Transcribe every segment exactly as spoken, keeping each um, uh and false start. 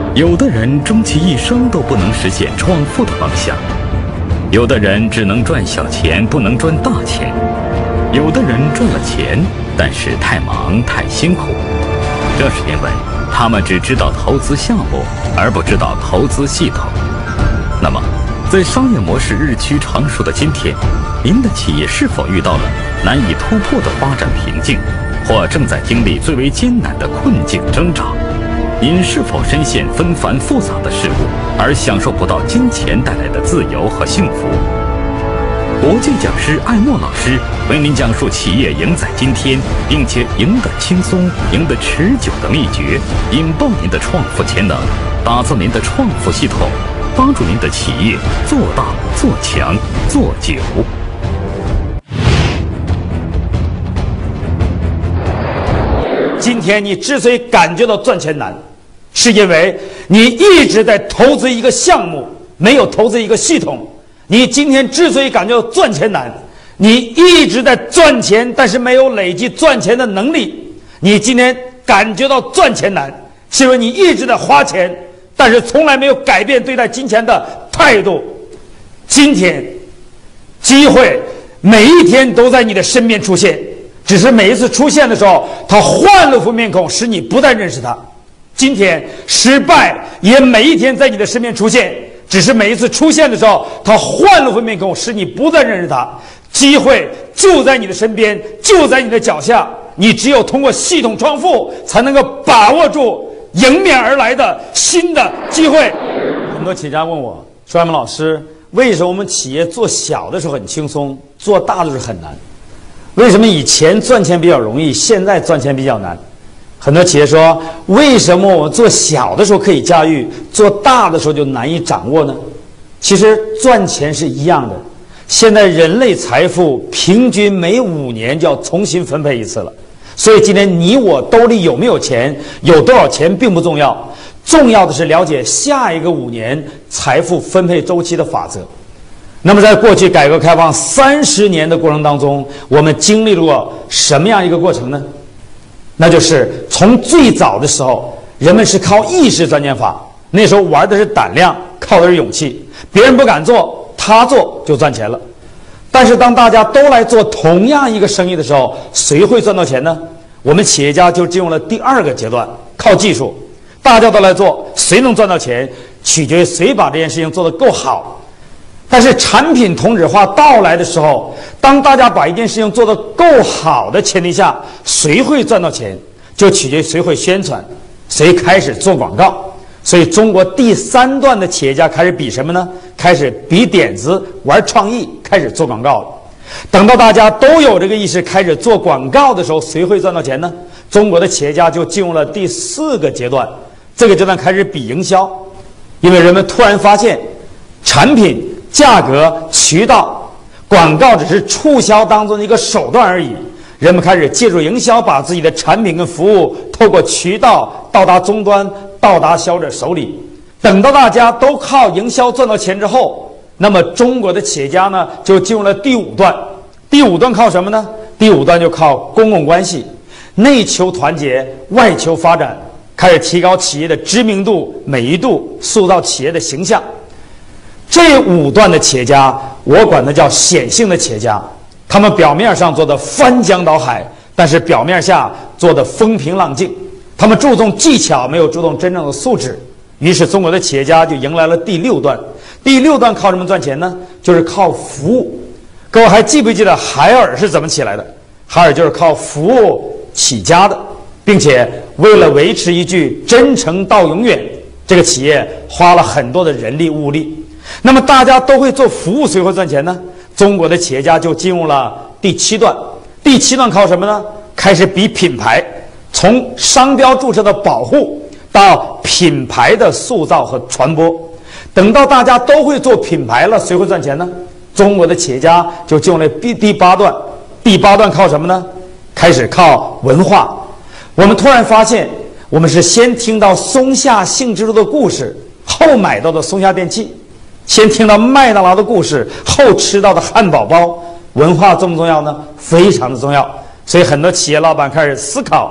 有的人终其一生都不能实现创富的梦想，有的人只能赚小钱，不能赚大钱，有的人赚了钱，但是太忙太辛苦，这是因为他们只知道投资项目，而不知道投资系统。那么，在商业模式日趋成熟的今天，您的企业是否遇到了难以突破的发展瓶颈，或正在经历最为艰难的困境挣扎？您是否深陷纷繁复杂的事物，而享受不到金钱带来的自由和幸福？国际讲师艾诺老师为您讲述企业赢在今天，并且赢得轻松、赢得持久的秘诀，引爆您的创富潜能，打造您的创富系统，帮助您的企业做大、做强、做久。 今天你之所以感觉到赚钱难，是因为你一直在投资一个项目，没有投资一个系统。你今天之所以感觉到赚钱难，你一直在赚钱，但是没有累积赚钱的能力。你今天感觉到赚钱难，是因为你一直在花钱，但是从来没有改变对待金钱的态度。今天机会每一天都在你的身边出现，只是每一次出现的时候，他换了副面孔，使你不再认识他。今天失败也每一天在你的身边出现，只是每一次出现的时候，他换了副面孔，使你不再认识他。机会就在你的身边，就在你的脚下，你只有通过系统创富，才能够把握住迎面而来的新的机会。很多企业家问我说：“艾文老师，为什么我们企业做小的时候很轻松，做大的时候很难？为什么以前赚钱比较容易，现在赚钱比较难？”很多企业说：“为什么我做小的时候可以驾驭，做大的时候就难以掌握呢？”其实赚钱是一样的。现在人类财富平均每五年就要重新分配一次了，所以今天你我兜里有没有钱，有多少钱并不重要，重要的是了解下一个五年财富分配周期的法则。那么在过去改革开放三十年的过程当中，我们经历过什么样一个过程呢？那就是从最早的时候，人们是靠意识赚钱法，那时候玩的是胆量，靠的是勇气，别人不敢做，他做就赚钱了。但是当大家都来做同样一个生意的时候，谁会赚到钱呢？我们企业家就进入了第二个阶段，靠技术，大家都来做，谁能赚到钱，取决于谁把这件事情做得够好。但是产品同质化到来的时候，当大家把一件事情做得够好的前提下，谁会赚到钱，就取决于谁会宣传，谁开始做广告。所以中国第三段的企业家开始比什么呢？开始比点子，玩创意，开始做广告了。等到大家都有这个意识，开始做广告的时候，谁会赚到钱呢？中国的企业家就进入了第四个阶段，这个阶段开始比营销。因为人们突然发现产品、价格、渠道、广告只是促销当中的一个手段而已，人们开始借助营销，把自己的产品跟服务透过渠道到达终端，到达消费者手里。等到大家都靠营销赚到钱之后，那么中国的企业家呢，就进入了第五段。第五段靠什么呢？第五段就靠公共关系，内求团结，外求发展，开始提高企业的知名度、美誉度，塑造企业的形象。这五段的企业家，我管它叫显性的企业家，他们表面上做的翻江倒海，但是表面下做的风平浪静。他们注重技巧，没有注重真正的素质。于是中国的企业家就迎来了第六段。第六段靠什么赚钱呢？就是靠服务。各位还记不记得海尔是怎么起来的？海尔就是靠服务起家的，并且为了维持一句真诚到永远，这个企业花了很多的人力物力。那么大家都会做服务，谁会赚钱呢？中国的企业家就进入了第七段。第七段靠什么呢？开始比品牌，从商标注册的保护到品牌的塑造和传播。等到大家都会做品牌了，谁会赚钱呢？中国的企业家就进入了第第八段。第八段靠什么呢？开始靠文化。我们突然发现，我们是先听到松下幸之助的故事，后买到的松下电器。先听到麦当劳的故事，后吃到的汉堡包。文化重不重要呢？非常的重要。所以很多企业老板开始思考，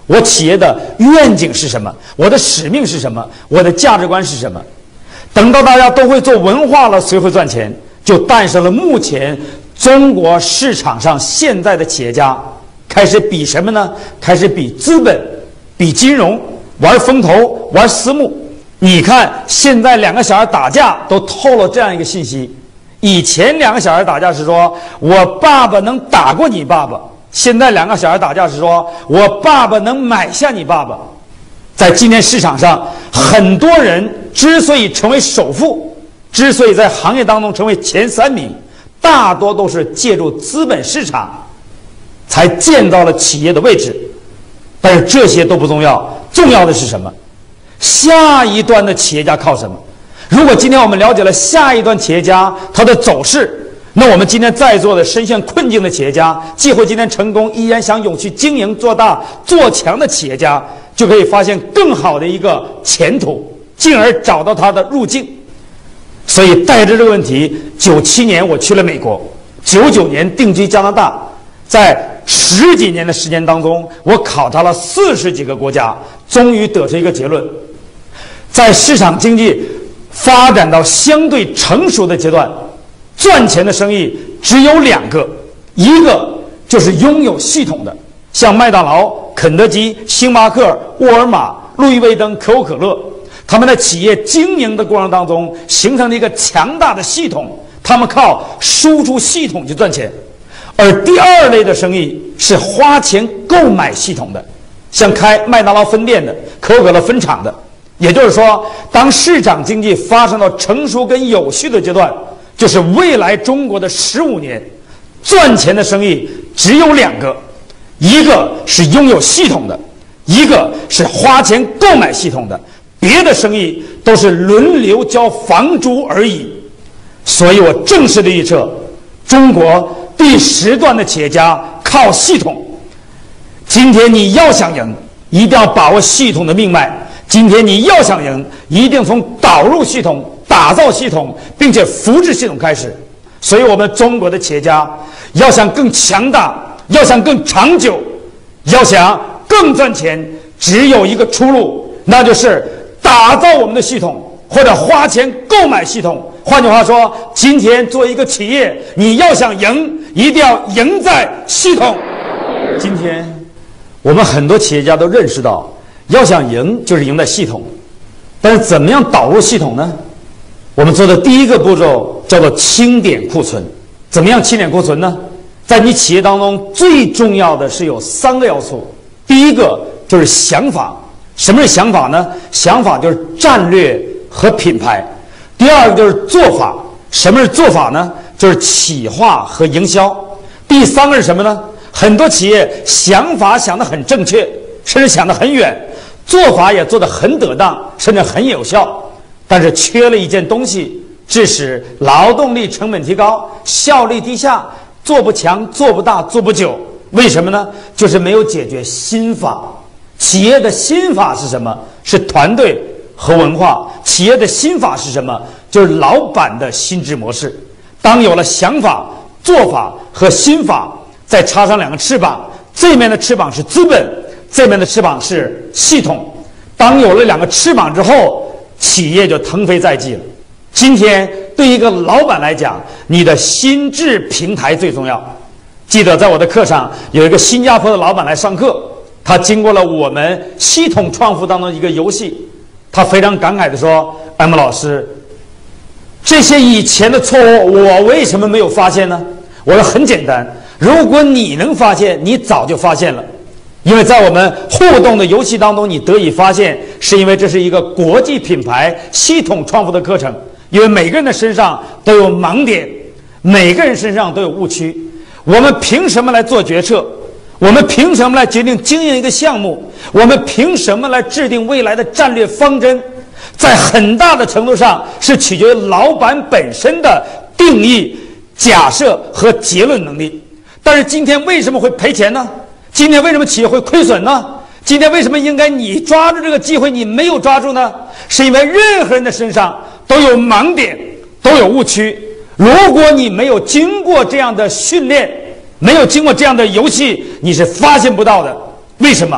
我企业的愿景是什么？我的使命是什么？我的价值观是什么？等到大家都会做文化了，谁会赚钱？就诞生了目前中国市场上现在的企业家开始比什么呢？开始比资本，比金融，玩风投，玩私募。你看现在两个小孩打架都透露这样一个信息，以前两个小孩打架是说我爸爸能打过你爸爸，现在两个小孩打架是说我爸爸能买下你爸爸。在今天市场上，很多人之所以成为首富，之所以在行业当中成为前三名，大多都是借助资本市场才建到了企业的位置。但是这些都不重要，重要的是什么？下一段的企业家靠什么？如果今天我们了解了下一段企业家他的走势，那我们今天在座的深陷困境的企业家，既会今天成功，依然想勇去经营做大做强的企业家，就可以发现更好的一个前途，进而找到他的路径。所以带着这个问题，九七年我去了美国，九九年定居加拿大，在十几年的时间当中，我考察了四十几个国家，终于得出一个结论：在市场经济发展到相对成熟的阶段，赚钱的生意只有两个，一个就是拥有系统的，像麦当劳、肯德基、星巴克、沃尔玛、路易威登、可口可乐，他们在企业经营的过程当中形成了一个强大的系统，他们靠输出系统去赚钱。而第二类的生意是花钱购买系统的，像开麦当劳分店的、可口可乐分厂的。也就是说，当市场经济发生到成熟跟有序的阶段，就是未来中国的十五年，赚钱的生意只有两个，一个是拥有系统的，一个是花钱购买系统的，别的生意都是轮流交房租而已。所以我正式的预测，中国第十段的企业家靠系统。今天你要想赢，一定要把握系统的命脉。今天你要想赢，一定从导入系统、打造系统，并且扶持系统开始。所以我们中国的企业家要想更强大，要想更长久，要想更赚钱，只有一个出路，那就是打造我们的系统，或者花钱购买系统。换句话说，今天作为一个企业，你要想赢，一定要赢在系统。今天我们很多企业家都认识到，要想赢就是赢在系统。但是怎么样导入系统呢？我们做的第一个步骤叫做清点库存。怎么样清点库存呢？在你企业当中最重要的是有三个要素。第一个就是想法。什么是想法呢？想法就是战略和品牌。第二个就是做法。什么是做法呢？就是企划和营销。第三个是什么呢？很多企业想法想得很正确，甚至想得很远，做法也做得很得当，甚至很有效，但是缺了一件东西，致使劳动力成本提高，效率低下，做不强，做不大，做不久。为什么呢？就是没有解决心法。企业的心法是什么？是团队和文化。企业的心法是什么？就是老板的心智模式。当有了想法、做法和心法，再插上两个翅膀，这面的翅膀是资本，这面的翅膀是系统。当有了两个翅膀之后，企业就腾飞在即了。今天对一个老板来讲，你的心智平台最重要。记得在我的课上有一个新加坡的老板来上课，他经过了我们系统创富当中一个游戏，他非常感慨地说： M 老师，这些以前的错误我为什么没有发现呢？我说很简单，如果你能发现，你早就发现了。因为在我们互动的游戏当中，你得以发现，是因为这是一个国际品牌系统创富的课程。因为每个人的身上都有盲点，每个人身上都有误区。我们凭什么来做决策？我们凭什么来决定经营一个项目？我们凭什么来制定未来的战略方针？在很大的程度上是取决于老板本身的定义、假设和结论能力。但是今天为什么会赔钱呢？今天为什么企业会亏损呢？今天为什么应该你抓住这个机会你没有抓住呢？是因为任何人的身上都有盲点，都有误区。如果你没有经过这样的训练，没有经过这样的游戏，你是发现不到的。为什么？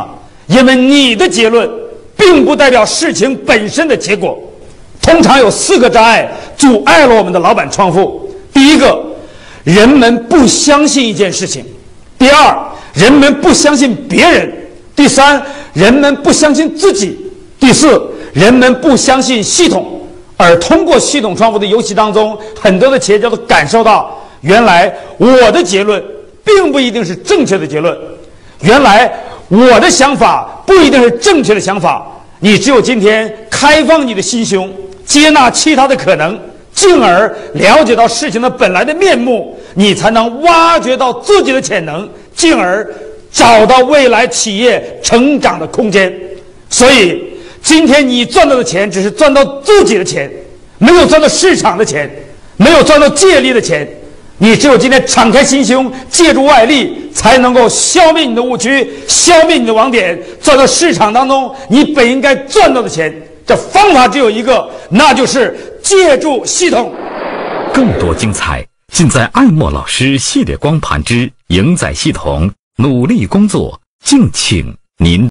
因为你的结论并不代表事情本身的结果。通常有四个障碍阻碍了我们的老板创富。第一个，人们不相信一件事情；第二，人们不相信别人；第三，人们不相信自己；第四，人们不相信系统。而通过系统创富的游戏当中，很多的企业家都感受到，原来我的结论并不一定是正确的结论，原来我的想法不一定是正确的想法。你只有今天开放你的心胸，接纳其他的可能，进而了解到事情的本来的面目，你才能挖掘到自己的潜能，进而找到未来企业成长的空间。所以今天你赚到的钱只是赚到自己的钱，没有赚到市场的钱，没有赚到借力的钱。你只有今天敞开心胸，借助外力，才能够消灭你的误区，消灭你的网点，赚到市场当中你本应该赚到的钱。这方法只有一个，那就是借助系统。 更多精彩尽在爱默老师系列光盘之赢在系统，努力工作，敬请您